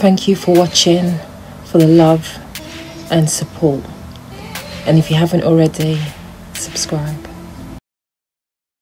Thank you for watching, for the love and support. And if you haven't already, subscribe.